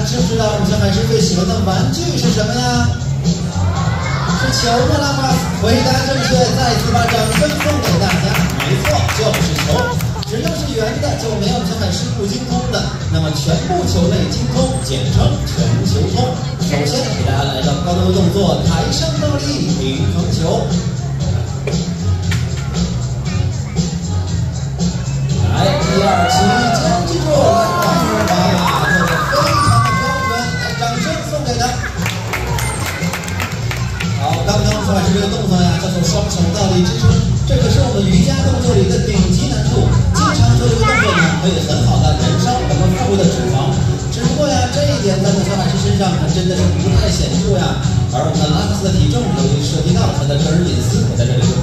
知不知道我们小海狮最喜欢的玩具是什么呀？是球吗？拉马斯，回答正确，再次把掌声送给大家。没错，就是球。只要是圆的，就没有小海狮不精通的。那么全部球类精通，简称全球通。首先给大家来个高难度动作，台上倒立平衡球。来，1、2期间记住，来，哇，做得非常的标准，来，掌声送给他。好，刚刚小海狮这个动作呀，叫做双手倒立支撑，这可是我们瑜伽动作里的顶级难度。经常做这个动作呢，可以很好的燃烧我们腹部的脂肪。只不过呀，这一点在我们小海狮身上还真的是不太显著呀。而我们的拉克斯的体重，由于涉及到他的个人隐私，我在这里就